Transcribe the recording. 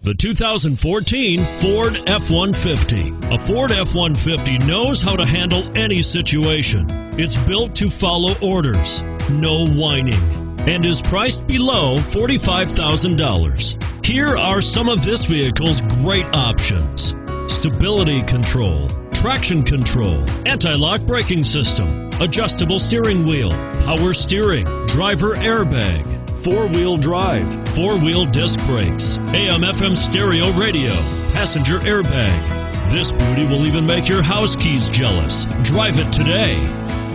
The 2014 Ford F-150. A Ford F-150 knows how to handle any situation. It's built to follow orders, no whining, and is priced below $45,000. Here are some of this vehicle's great options: stability control, traction control, anti-lock braking system, adjustable steering wheel, power steering, driver airbag, four-wheel drive, four-wheel disc brakes, AM/FM stereo radio, passenger airbag. This beauty will even make your house keys jealous. Drive it today.